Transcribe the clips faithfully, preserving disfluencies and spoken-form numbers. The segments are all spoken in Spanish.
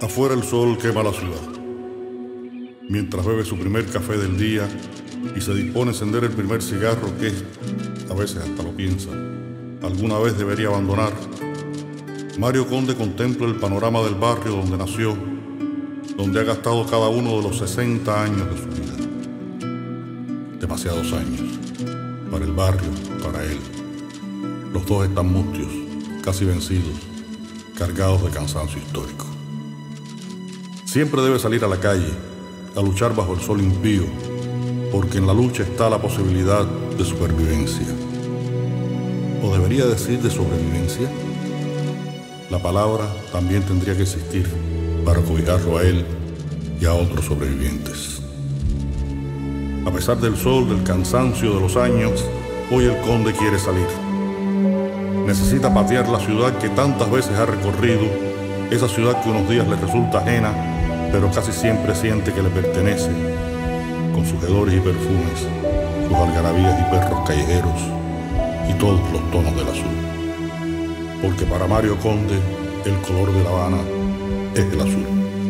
Afuera el sol quema la ciudad. Mientras bebe su primer café del día y se dispone a encender el primer cigarro que, a veces hasta lo piensa, alguna vez debería abandonar, Mario Conde contempla el panorama del barrio donde nació, donde ha gastado cada uno de los sesenta años de su vida. Demasiados años. Para el barrio, para él. Los dos están mustios, casi vencidos, cargados de cansancio histórico. Siempre debe salir a la calle, a luchar bajo el sol impío, porque en la lucha está la posibilidad de supervivencia. ¿O debería decir de sobrevivencia? La palabra también tendría que existir para cobijarlo a él y a otros sobrevivientes. A pesar del sol, del cansancio de los años, hoy el conde quiere salir. Necesita patear la ciudad que tantas veces ha recorrido, esa ciudad que unos días le resulta ajena, pero casi siempre siente que le pertenece, con sus hedores y perfumes, sus algarabías y perros callejeros, y todos los tonos del azul. Porque para Mario Conde, el color de La Habana es el azul.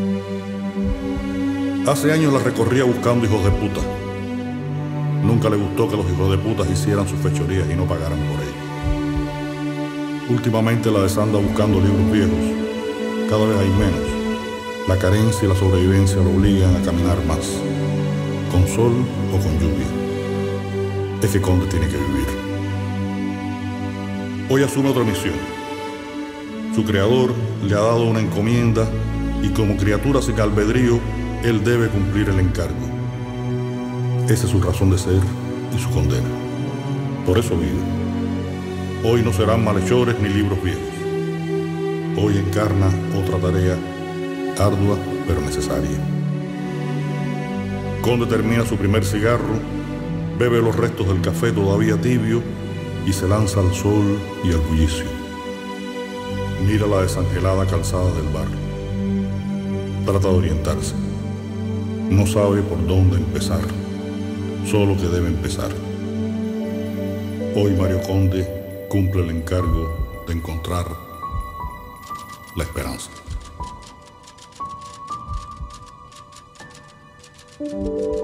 Hace años la recorría buscando hijos de puta. Nunca le gustó que los hijos de putas hicieran sus fechorías y no pagaran por ello. Últimamente la desanda buscando libros viejos. Cada vez hay menos. La carencia y la sobrevivencia lo obligan a caminar más, con sol o con lluvia. Es que Conde tiene que vivir. Hoy asume otra misión. Su creador le ha dado una encomienda y como criatura sin albedrío, él debe cumplir el encargo. Esa es su razón de ser y su condena. Por eso vive. Hoy no serán malhechores ni libros viejos. Hoy encarna otra tarea ardua pero necesaria. Conde termina su primer cigarro, bebe los restos del café todavía tibio y se lanza al sol y al bullicio. Mira la desangelada calzada del barrio. Trata de orientarse. No sabe por dónde empezar, solo que debe empezar. Hoy Mario Conde cumple el encargo de encontrar la esperanza. Thank you.